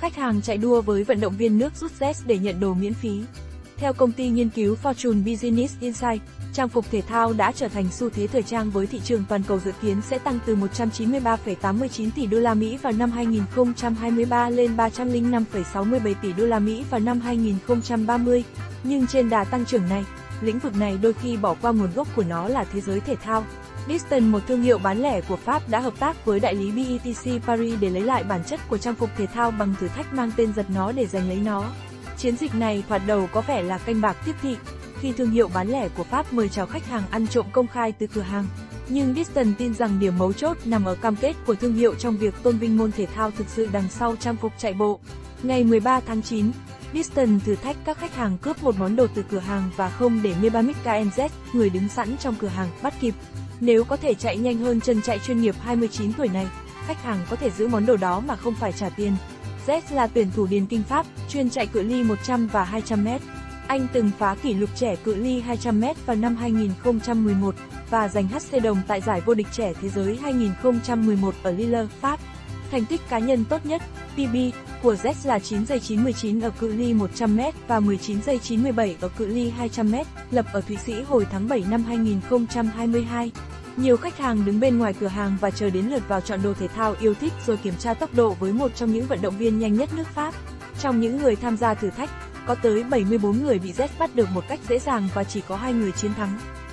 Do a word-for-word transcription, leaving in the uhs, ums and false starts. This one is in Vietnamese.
Khách hàng chạy đua với vận động viên nước rút Z để nhận đồ miễn phí. Theo công ty nghiên cứu Fortune Business Insight, trang phục thể thao đã trở thành xu thế thời trang với thị trường toàn cầu dự kiến sẽ tăng từ một trăm chín mươi ba phẩy tám mươi chín tỷ đô la Mỹ vào năm hai nghìn không trăm hai mươi ba lên ba trăm lẻ năm phẩy sáu mươi bảy tỷ đô la Mỹ vào năm hai nghìn không trăm ba mươi. Nhưng trên đà tăng trưởng này, lĩnh vực này đôi khi bỏ qua nguồn gốc của nó là thế giới thể thao. Diston, một thương hiệu bán lẻ của Pháp, đã hợp tác với đại lý bê e tê xê Paris để lấy lại bản chất của trang phục thể thao bằng thử thách mang tên giật nó để giành lấy nó. Chiến dịch này thoạt đầu có vẻ là canh bạc tiếp thị, khi thương hiệu bán lẻ của Pháp mời chào khách hàng ăn trộm công khai từ cửa hàng. Nhưng Diston tin rằng điểm mấu chốt nằm ở cam kết của thương hiệu trong việc tôn vinh môn thể thao thực sự đằng sau trang phục chạy bộ. Ngày mười ba tháng chín, Diston thử thách các khách hàng cướp một món đồ từ cửa hàng và không để Mebamic ca en dét, người đứng sẵn trong cửa hàng, bắt kịp. Nếu có thể chạy nhanh hơn chân chạy chuyên nghiệp hai mươi chín tuổi này, khách hàng có thể giữ món đồ đó mà không phải trả tiền. Z là tuyển thủ điền kinh Pháp, chuyên chạy cự ly một trăm và hai trăm mét. Anh từng phá kỷ lục trẻ cự ly hai trăm mét vào năm hai nghìn không trăm mười một và giành hát xê đồng tại giải vô địch trẻ thế giới hai nghìn không trăm mười một ở Lille, Pháp. Thành tích cá nhân tốt nhất, pê bê, của Z là chín giây chín mươi chín ở cự ly một trăm mét và mười chín giây chín mươi bảy ở cự ly hai trăm mét, lập ở Thụy Sĩ hồi tháng bảy năm hai nghìn không trăm hai mươi hai. Nhiều khách hàng đứng bên ngoài cửa hàng và chờ đến lượt vào chọn đồ thể thao yêu thích rồi kiểm tra tốc độ với một trong những vận động viên nhanh nhất nước Pháp. Trong những người tham gia thử thách, có tới bảy mươi bốn người bị Z bắt được một cách dễ dàng và chỉ có hai người chiến thắng.